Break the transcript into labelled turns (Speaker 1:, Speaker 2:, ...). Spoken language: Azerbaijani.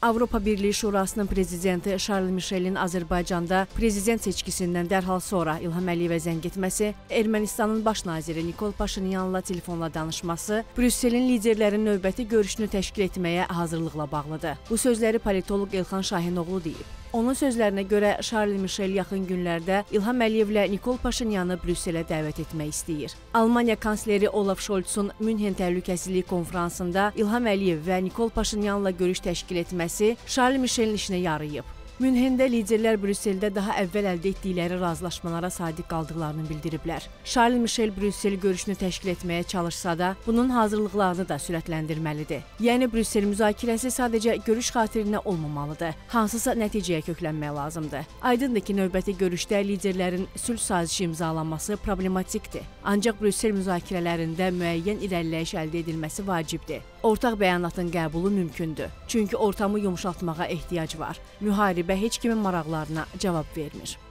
Speaker 1: Avropa Birliyi Şurasının prezidenti Charles Michelin Azərbaycanda prezident seçkisindən dərhal sonra İlham Əliyevə zəng etməsi, Ermənistanın baş naziri Nikol Paşinyanla telefonla danışması, Brüsselin liderlərin növbəti görüşünü təşkil etməyə hazırlıqla bağlıdır. Bu sözləri politoloq Elxan Şahinoğlu deyib. Onun sözlərinə görə Charles Michel yaxın günlərdə İlham Əliyevlə Nikol Paşinyanı Brüsselə dəvət etmək istəyir. Almaniya kansleri Olaf Scholz'un Münhen Təhlükəsizlik konfransında İlham Əliyev və Nikol Paşinyanla görüş təşkil etməsi Charles Michelin işinə yarayıb. Münhendə liderlər Brüsseldə daha əvvəl əldə etdikləri razılaşmalara sadiq qaldıqlarını bildiriblər. Charles Michel Brüssel görüşünü təşkil etməyə çalışsa da, bunun hazırlıqlarını da sürətləndirməlidir. Yəni, Brüssel müzakirəsi sadəcə görüş xatirinə olmamalıdır. Hansısa nəticəyə köklənmək lazımdır. Aydındır ki, növbəti görüşdə liderlərin sülh sazişi imzalanması problematikdir. Ancaq Brüssel müzakirələrində müəyyən irəliləyiş əldə edilməsi vacibdir. Ortaq bəyanatın qəbulu mümkündür. Çünki ortamı yumşaltmağa ehtiyac var. Müharibə heç kimin maraqlarına cavab vermir.